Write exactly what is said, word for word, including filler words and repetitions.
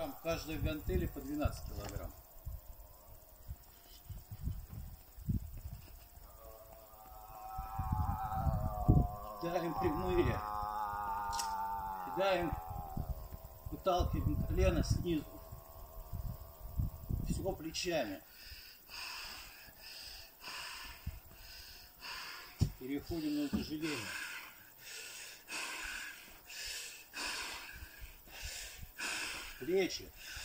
килограмм. Каждой гантели по двенадцать килограмм. Кидаем прямые. Кидаем, выталкиваем колено снизу. Все плечами. Переходим на утяжеление. Плечи.